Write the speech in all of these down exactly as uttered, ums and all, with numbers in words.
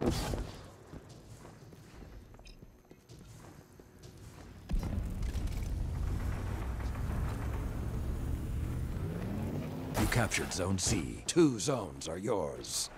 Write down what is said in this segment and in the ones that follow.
You captured Zone C. Two zones are yours.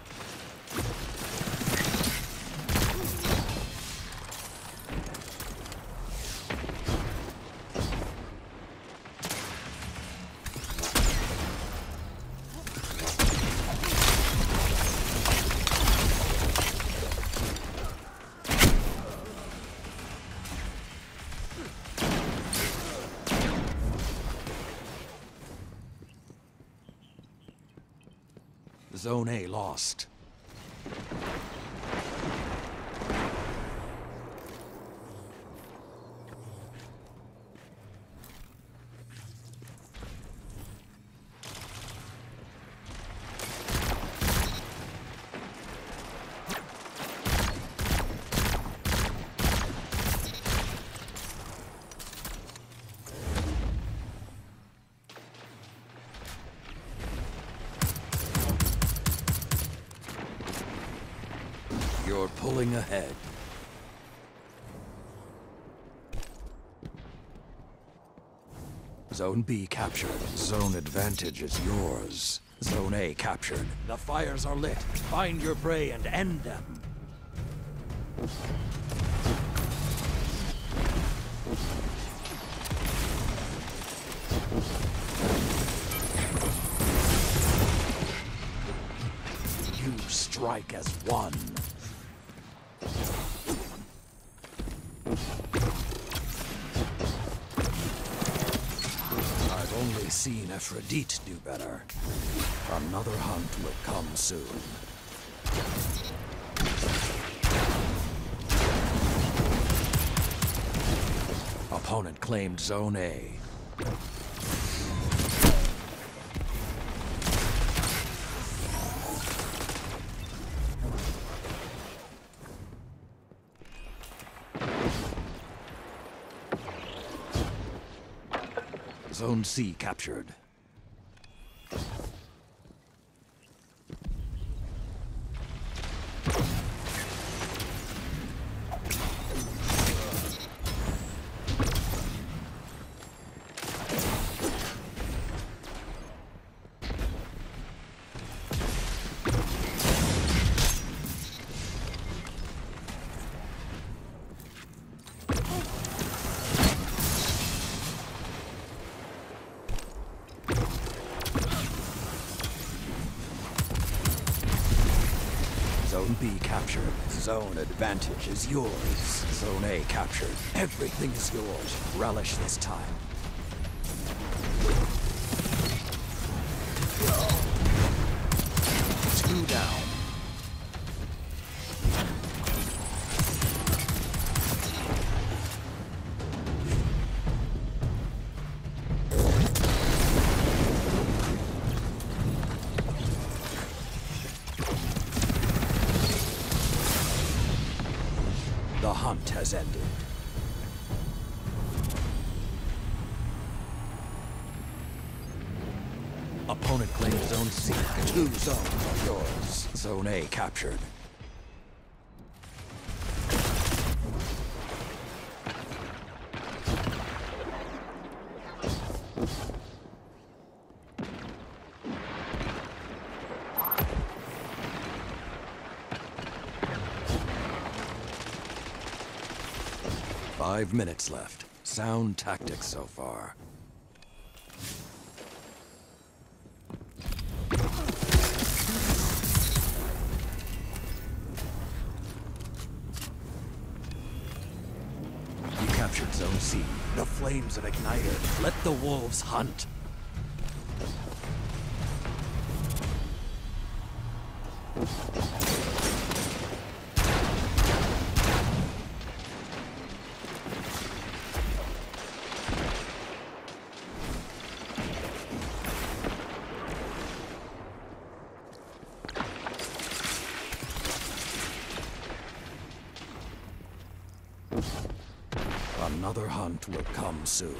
Zone A lost. You're pulling ahead. Zone B captured. Zone advantage is yours. Zone A captured. The fires are lit. Find your prey and end them. You strike as one. I've only seen Aphrodite do better. Another hunt will come soon. Opponent claimed Zone A. Zone C captured. Zone B captured. Zone advantage is yours. Zone A captured. Everything is yours. Relish this time. Two down. The hunt has ended. Opponent claims Zone C. Two zones are yours. Zone A captured. Five minutes left. Sound tactics so far. You captured Zone C. The flames have ignited. Let the wolves hunt. Another hunt will come soon.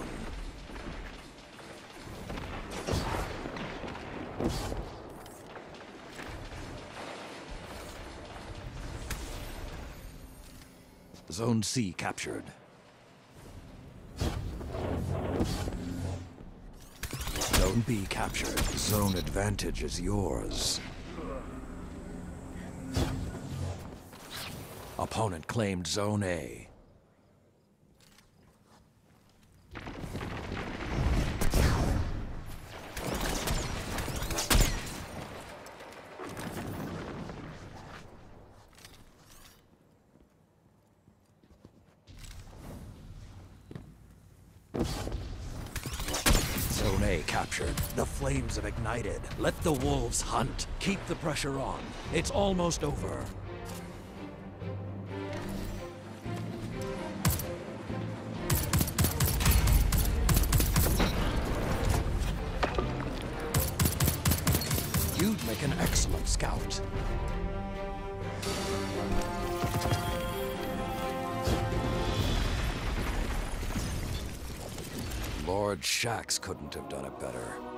Zone C captured. Zone B captured. Zone advantage is yours. Opponent claimed Zone A. Zone A captured. The flames have ignited. Let the wolves hunt. Keep the pressure on. It's almost over. You'd make an excellent scout. Lord Shaxx couldn't have done it better.